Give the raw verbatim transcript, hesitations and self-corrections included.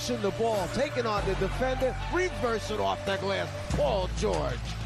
pushing the ball, taking on the defender, reversing off the glass. Paul George.